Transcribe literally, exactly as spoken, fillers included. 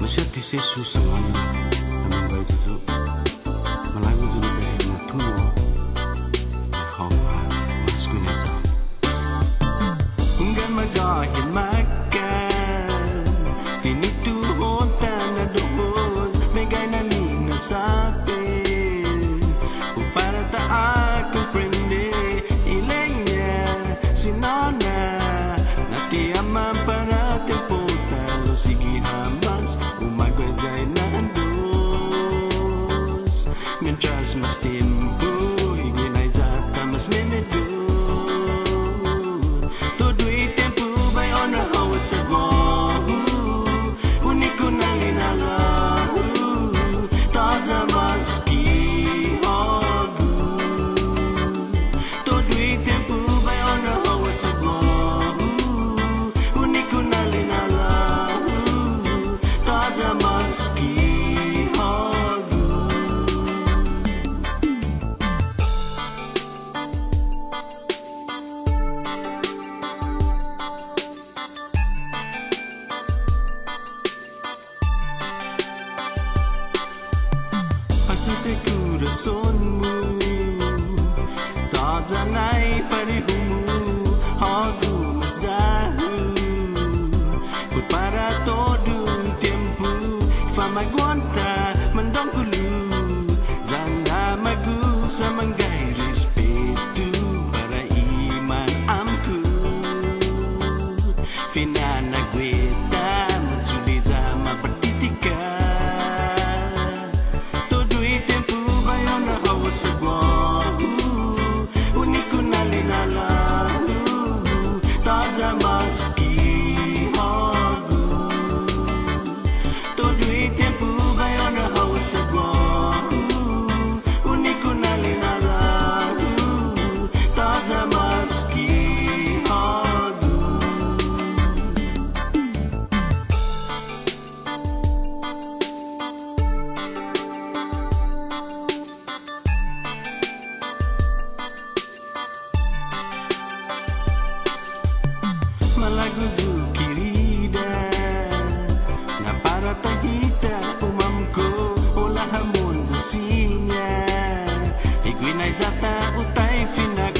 Masyati sesu semuanya namun baik jesu Malagu jesu behe na tumo Hau pa mas kuneza Hunggan magahin makan Tinituhon tanah dohos Megay na minasabi Upara ta ako prende Ilenya sinona Natiaman para tempo talo Sige hamas umagwajay na andos Mientras mas tiempo Higuinay zata mas menedo Todo'y tempo bay on a hawas sa buho Uniko na linala Taza maski hagu Todo'y tempo bay on a hawas sa buho Uniko na linala Taza maski hagu Pasal sa coraçonmu Taza na'y parihumu Hagu mas jauh Put para todo tempo Fama aguanta mandang kulu Jangan magu sa manggay respeto Para iman amku Fina nagweta Matsuliza mapertitika Todo'y tempo bayo na hawas sa buho Uniko na linalahu Taza maski hagu Todo'y tempo bayo na hawas sa buho Uniko na linalahu Taza maski hagu Malagu zukirida Na para tahita umamko Olah hamon zasinya Higuinay zata utay finag